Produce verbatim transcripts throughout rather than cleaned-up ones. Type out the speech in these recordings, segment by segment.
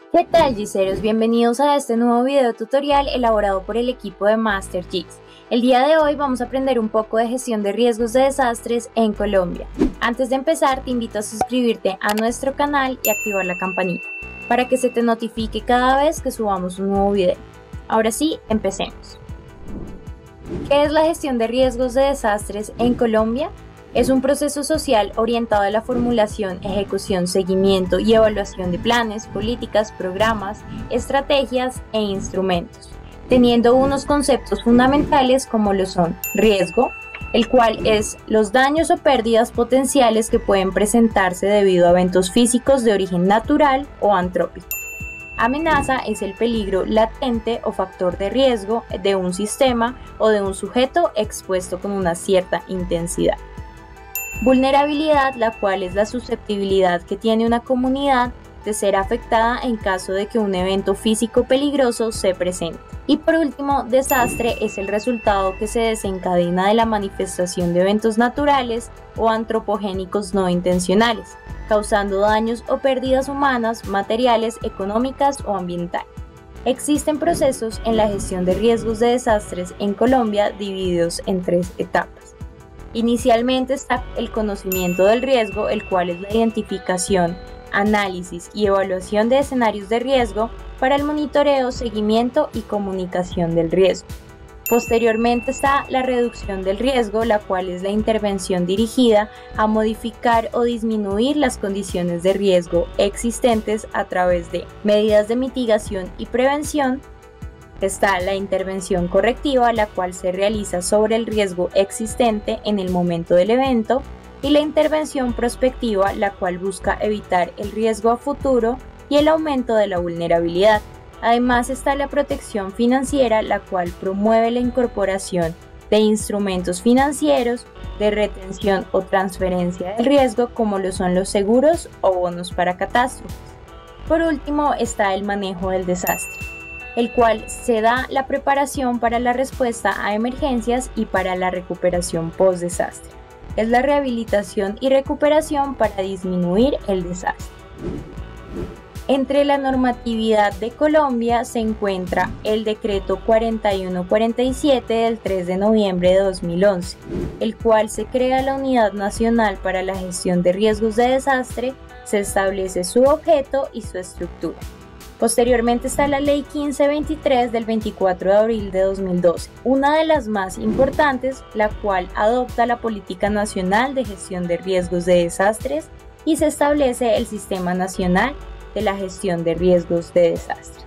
¿Qué tal, Giseros? Bienvenidos a este nuevo video tutorial elaborado por el equipo de MasterGIS. El día de hoy vamos a aprender un poco de gestión de riesgos de desastres en Colombia. Antes de empezar, te invito a suscribirte a nuestro canal y activar la campanita para que se te notifique cada vez que subamos un nuevo video. Ahora sí, empecemos. ¿Qué es la gestión de riesgos de desastres en Colombia? Es un proceso social orientado a la formulación, ejecución, seguimiento y evaluación de planes, políticas, programas, estrategias e instrumentos, teniendo unos conceptos fundamentales como lo son riesgo, el cual es los daños o pérdidas potenciales que pueden presentarse debido a eventos físicos de origen natural o antrópico. Amenaza es el peligro latente o factor de riesgo de un sistema o de un sujeto expuesto con una cierta intensidad. Vulnerabilidad, la cual es la susceptibilidad que tiene una comunidad de ser afectada en caso de que un evento físico peligroso se presente. Y por último, desastre es el resultado que se desencadena de la manifestación de eventos naturales o antropogénicos no intencionales, causando daños o pérdidas humanas, materiales, económicas o ambientales. Existen procesos en la gestión de riesgos de desastres en Colombia divididos en tres etapas. Inicialmente está el conocimiento del riesgo, el cual es la identificación, análisis y evaluación de escenarios de riesgo para el monitoreo, seguimiento y comunicación del riesgo. Posteriormente está la reducción del riesgo, la cual es la intervención dirigida a modificar o disminuir las condiciones de riesgo existentes a través de medidas de mitigación y prevención. Está la intervención correctiva, la cual se realiza sobre el riesgo existente en el momento del evento, y la intervención prospectiva, la cual busca evitar el riesgo a futuro y el aumento de la vulnerabilidad. Además está la protección financiera, la cual promueve la incorporación de instrumentos financieros de retención o transferencia del riesgo, como lo son los seguros o bonos para catástrofes. Por último está el manejo del desastre, el cual se da la preparación para la respuesta a emergencias y para la recuperación post-desastre. Es la rehabilitación y recuperación para disminuir el desastre. Entre la normatividad de Colombia se encuentra el Decreto cuarenta y uno cuarenta y siete del tres de noviembre de dos mil once, el cual se crea la Unidad Nacional para la Gestión de Riesgos de Desastre, se establece su objeto y su estructura. Posteriormente está la Ley quince veintitrés del veinticuatro de abril de dos mil doce, una de las más importantes, la cual adopta la Política Nacional de Gestión de Riesgos de Desastres y se establece el Sistema Nacional de la Gestión de Riesgos de Desastres.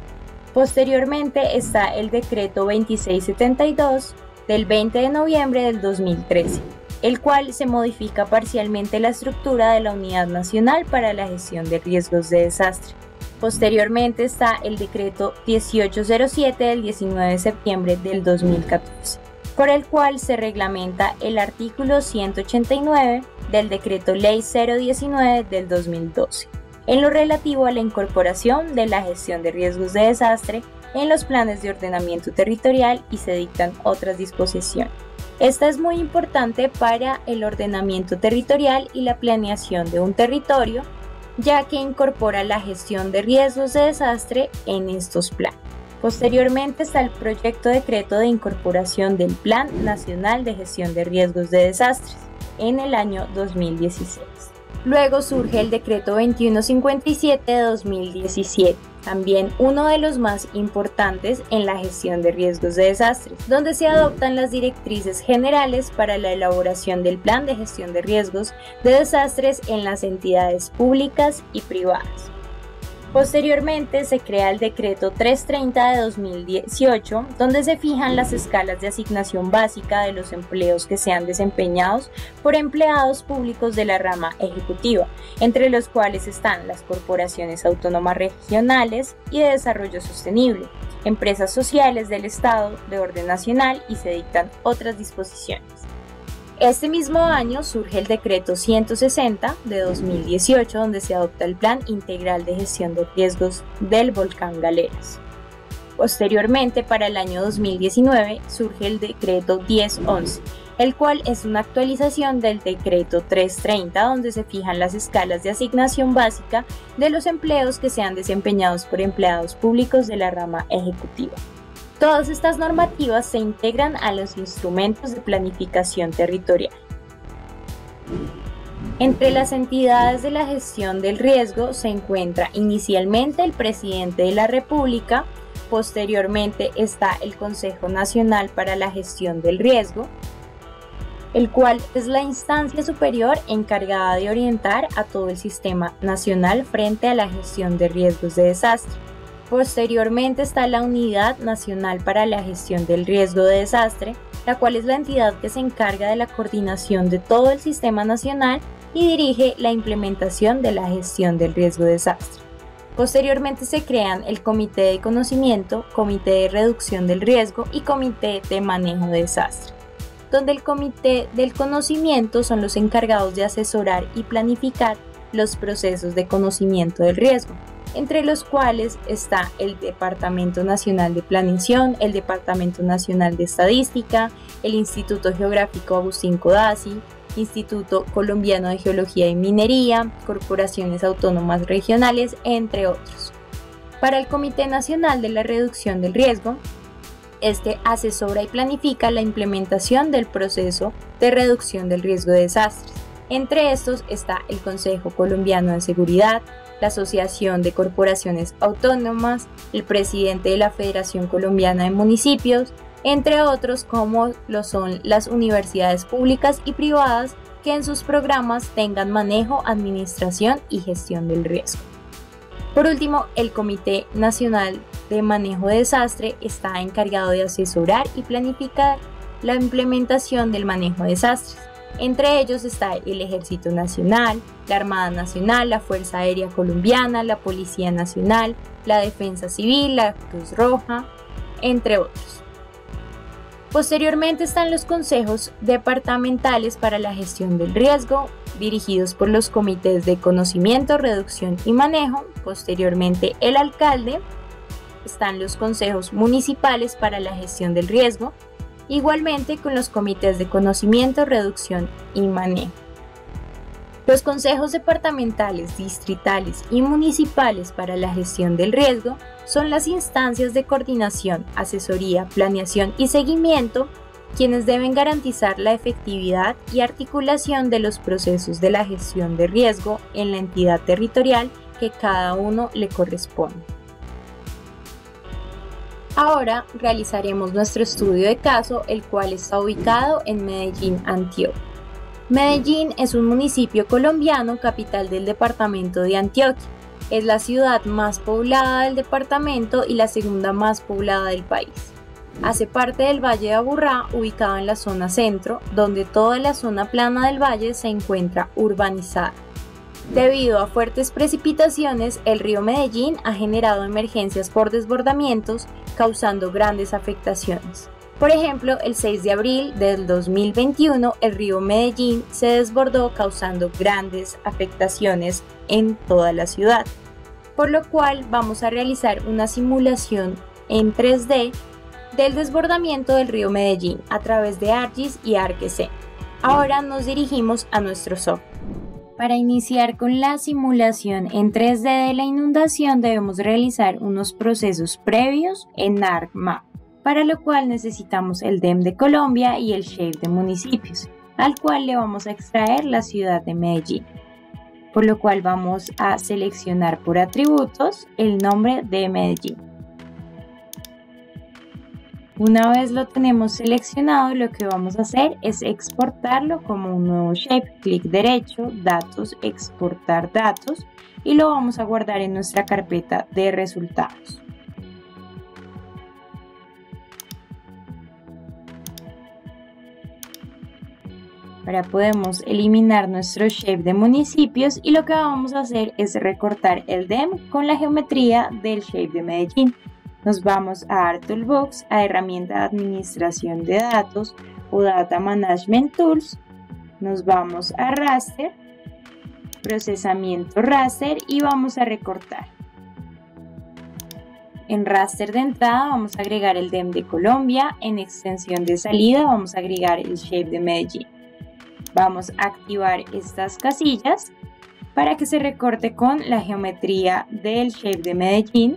Posteriormente está el Decreto veintiséis setenta y dos del veinte de noviembre del dos mil trece, el cual se modifica parcialmente la estructura de la Unidad Nacional para la Gestión de Riesgos de Desastre. Posteriormente está el Decreto dieciocho cero siete del diecinueve de septiembre del dos mil catorce, por el cual se reglamenta el artículo ciento ochenta y nueve del Decreto Ley cero diecinueve del dos mil doce, en lo relativo a la incorporación de la gestión de riesgos de desastre en los planes de ordenamiento territorial, y se dictan otras disposiciones. Esta es muy importante para el ordenamiento territorial y la planeación de un territorio, ya que incorpora la gestión de riesgos de desastre en estos planes. Posteriormente está el Proyecto Decreto de Incorporación del Plan Nacional de Gestión de Riesgos de Desastres en el año dos mil dieciséis. Luego surge el Decreto veintiuno cincuenta y siete de dos mil diecisiete, también uno de los más importantes en la gestión de riesgos de desastres, donde se adoptan las directrices generales para la elaboración del plan de gestión de riesgos de desastres en las entidades públicas y privadas. Posteriormente se crea el Decreto trescientos treinta de dos mil dieciocho, donde se fijan las escalas de asignación básica de los empleos que sean desempeñados por empleados públicos de la rama ejecutiva, entre los cuales están las corporaciones autónomas regionales y de desarrollo sostenible, empresas sociales del Estado de orden nacional, y se dictan otras disposiciones. Este mismo año surge el Decreto ciento sesenta de dos mil dieciocho, donde se adopta el Plan Integral de Gestión de Riesgos del Volcán Galeras. Posteriormente, para el año dos mil diecinueve, surge el decreto diez once, el cual es una actualización del decreto trescientos treinta, donde se fijan las escalas de asignación básica de los empleos que sean desempeñados por empleados públicos de la rama ejecutiva. Todas estas normativas se integran a los instrumentos de planificación territorial. Entre las entidades de la gestión del riesgo se encuentra inicialmente el presidente de la República, posteriormente está el Consejo Nacional para la Gestión del Riesgo, el cual es la instancia superior encargada de orientar a todo el sistema nacional frente a la gestión de riesgos de desastre. Posteriormente está la Unidad Nacional para la Gestión del Riesgo de Desastre, la cual es la entidad que se encarga de la coordinación de todo el sistema nacional y dirige la implementación de la gestión del riesgo de desastre. Posteriormente se crean el Comité de Conocimiento, Comité de Reducción del Riesgo y Comité de Manejo de Desastre, donde el Comité del Conocimiento son los encargados de asesorar y planificar los procesos de conocimiento del riesgo, entre los cuales está el Departamento Nacional de Planeación, el Departamento Nacional de Estadística, el Instituto Geográfico Agustín Codazzi, Instituto Colombiano de Geología y Minería, corporaciones autónomas regionales, entre otros. Para el Comité Nacional de la Reducción del Riesgo, este asesora y planifica la implementación del proceso de reducción del riesgo de desastres. Entre estos está el Consejo Colombiano de Seguridad, la Asociación de Corporaciones Autónomas, el presidente de la Federación Colombiana de Municipios, entre otros como lo son las universidades públicas y privadas que en sus programas tengan manejo, administración y gestión del riesgo. Por último, el Comité Nacional de Manejo de Desastre está encargado de asesorar y planificar la implementación del manejo de desastres. Entre ellos está el Ejército Nacional, la Armada Nacional, la Fuerza Aérea Colombiana, la Policía Nacional, la Defensa Civil, la Cruz Roja, entre otros. Posteriormente están los consejos departamentales para la gestión del riesgo, dirigidos por los comités de conocimiento, reducción y manejo. Posteriormente el alcalde. Están los consejos municipales para la gestión del riesgo, igualmente con los comités de conocimiento, reducción y manejo. Los consejos departamentales, distritales y municipales para la gestión del riesgo son las instancias de coordinación, asesoría, planeación y seguimiento, quienes deben garantizar la efectividad y articulación de los procesos de la gestión de riesgo en la entidad territorial que cada uno le corresponde. Ahora realizaremos nuestro estudio de caso, el cual está ubicado en Medellín, Antioquia. Medellín es un municipio colombiano, capital del departamento de Antioquia. Es la ciudad más poblada del departamento y la segunda más poblada del país. Hace parte del Valle de Aburrá, ubicado en la zona centro, donde toda la zona plana del valle se encuentra urbanizada. Debido a fuertes precipitaciones, el río Medellín ha generado emergencias por desbordamientos, causando grandes afectaciones. Por ejemplo, el seis de abril del dos mil veintiuno, el río Medellín se desbordó, causando grandes afectaciones en toda la ciudad, por lo cual vamos a realizar una simulación en tres D del desbordamiento del río Medellín a través de ArcGIS y ArcSCENE. Ahora nos dirigimos a nuestro software. Para iniciar con la simulación en tres D de la inundación debemos realizar unos procesos previos en ArcMap, para lo cual necesitamos el D E M de Colombia y el Shape de municipios, al cual le vamos a extraer la ciudad de Medellín, por lo cual vamos a seleccionar por atributos el nombre de Medellín. Una vez lo tenemos seleccionado, lo que vamos a hacer es exportarlo como un nuevo shape. Clic derecho, datos, exportar datos, y lo vamos a guardar en nuestra carpeta de resultados. Ahora podemos eliminar nuestro shape de municipios y lo que vamos a hacer es recortar el D E M con la geometría del shape de Medellín. Nos vamos a Art Toolbox, a Herramienta de Administración de Datos o Data Management Tools. Nos vamos a Raster, Procesamiento Raster y vamos a recortar. En raster de entrada vamos a agregar el D E M de Colombia, en extensión de salida vamos a agregar el shape de Medellín. Vamos a activar estas casillas para que se recorte con la geometría del shape de Medellín.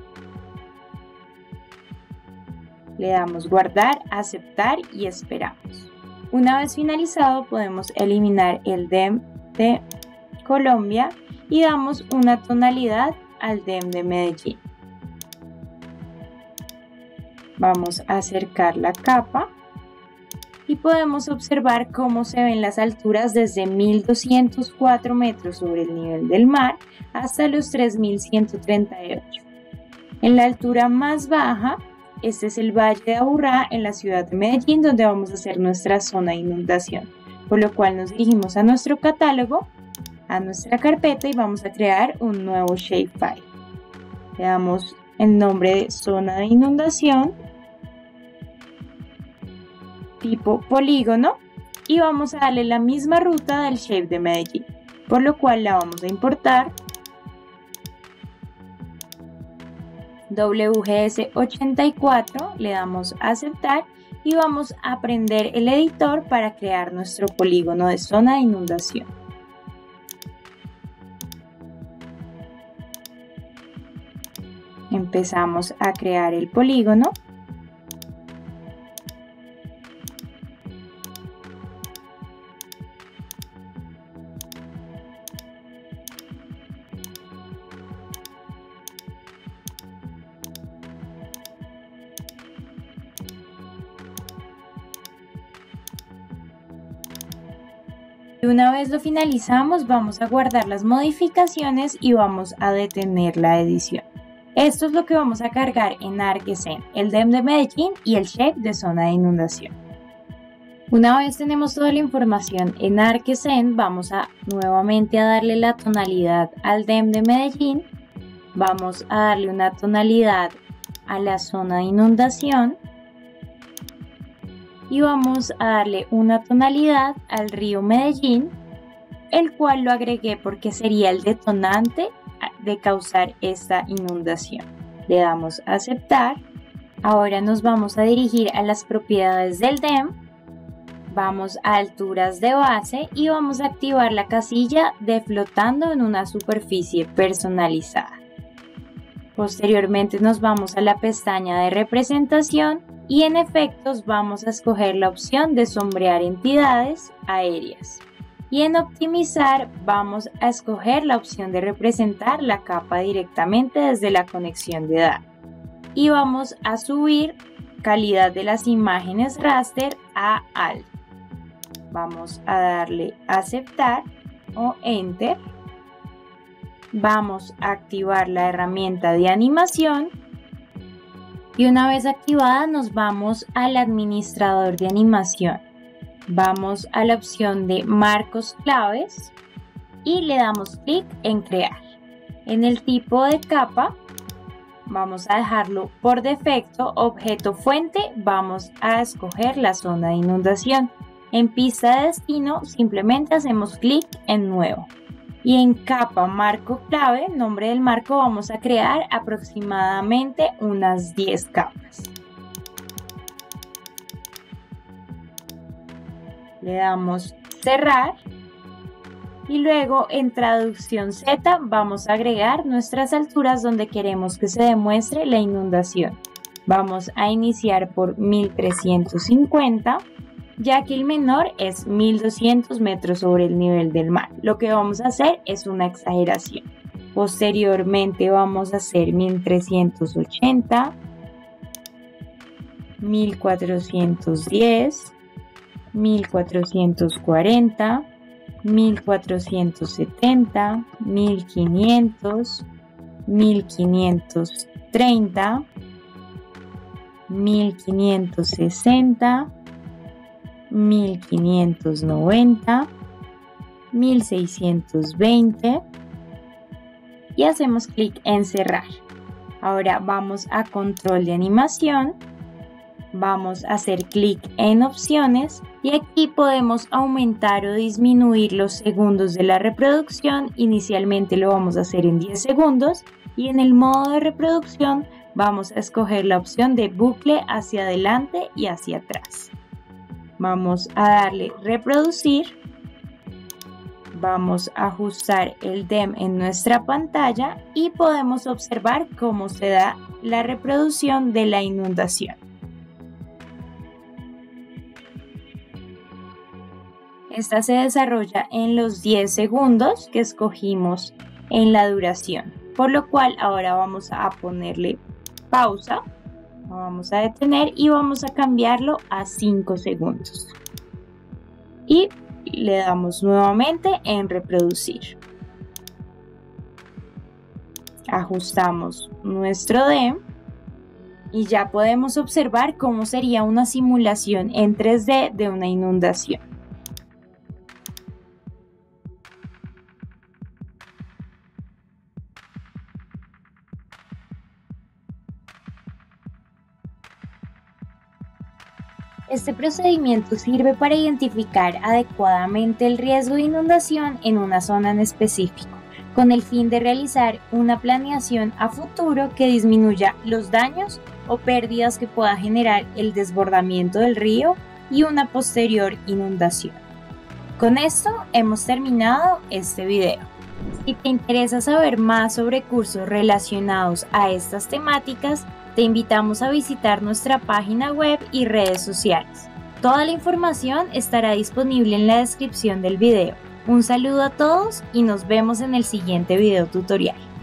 Le damos guardar, aceptar y esperamos. Una vez finalizado podemos eliminar el D E M de Colombia y damos una tonalidad al D E M de Medellín. Vamos a acercar la capa y podemos observar cómo se ven las alturas desde mil doscientos cuatro metros sobre el nivel del mar hasta los tres mil ciento treinta y ocho. En la altura más baja, este es el Valle de Aburrá en la ciudad de Medellín, donde vamos a hacer nuestra zona de inundación, por lo cual nos dirigimos a nuestro catálogo, a nuestra carpeta y vamos a crear un nuevo shapefile. Le damos el nombre de zona de inundación, tipo polígono, y vamos a darle la misma ruta del shape de Medellín, por lo cual la vamos a importar. W G S ochenta y cuatro, le damos a aceptar y vamos a prender el editor para crear nuestro polígono de zona de inundación. Empezamos a crear el polígono. Y una vez lo finalizamos, vamos a guardar las modificaciones y vamos a detener la edición. Esto es lo que vamos a cargar en ArcGIS, el D E M de Medellín y el shape de zona de inundación. Una vez tenemos toda la información en ArcGIS, vamos a nuevamente a darle la tonalidad al D E M de Medellín. Vamos a darle una tonalidad a la zona de inundación. Y vamos a darle una tonalidad al río Medellín, el cual lo agregué porque sería el detonante de causar esta inundación. Le damos a aceptar. Ahora nos vamos a dirigir a las propiedades del D E M. Vamos a alturas de base y vamos a activar la casilla de flotando en una superficie personalizada. Posteriormente nos vamos a la pestaña de representación y en efectos vamos a escoger la opción de sombrear entidades aéreas. Y en optimizar vamos a escoger la opción de representar la capa directamente desde la conexión de datos. Y vamos a subir calidad de las imágenes raster a alto. Vamos a darle a aceptar o enter. Vamos a activar la herramienta de animación. Y una vez activada nos vamos al administrador de animación. Vamos a la opción de marcos claves y le damos clic en crear. En el tipo de capa vamos a dejarlo por defecto objeto fuente, vamos a escoger la zona de inundación. En pista de destino simplemente hacemos clic en nuevo. Y en capa marco clave, nombre del marco, vamos a crear aproximadamente unas diez capas. Le damos cerrar y luego en traducción Z vamos a agregar nuestras alturas donde queremos que se demuestre la inundación. Vamos a iniciar por mil trescientos cincuenta. Ya que el menor es mil doscientos metros sobre el nivel del mar. Lo que vamos a hacer es una exageración. Posteriormente vamos a hacer mil trescientos ochenta, mil cuatrocientos diez, mil cuatrocientos cuarenta, mil cuatrocientos setenta, mil quinientos, mil quinientos treinta, mil quinientos sesenta, mil quinientos noventa, mil seiscientos veinte y hacemos clic en cerrar. Ahora vamos a control de animación, vamos a hacer clic en opciones y aquí podemos aumentar o disminuir los segundos de la reproducción. Inicialmente lo vamos a hacer en diez segundos y en el modo de reproducción vamos a escoger la opción de bucle hacia adelante y hacia atrás. Vamos a darle reproducir. Vamos a ajustar el D E M en nuestra pantalla y podemos observar cómo se da la reproducción de la inundación. Esta se desarrolla en los diez segundos que escogimos en la duración, por lo cual ahora vamos a ponerle pausa, lo vamos a detener y vamos a cambiarlo a cinco segundos. Y le damos nuevamente en reproducir. Ajustamos nuestro D E M y ya podemos observar cómo sería una simulación en tres D de una inundación. Este procedimiento sirve para identificar adecuadamente el riesgo de inundación en una zona en específico, con el fin de realizar una planeación a futuro que disminuya los daños o pérdidas que pueda generar el desbordamiento del río y una posterior inundación. Con esto hemos terminado este video. Si te interesa saber más sobre cursos relacionados a estas temáticas, te invitamos a visitar nuestra página web y redes sociales. Toda la información estará disponible en la descripción del video. Un saludo a todos y nos vemos en el siguiente video tutorial.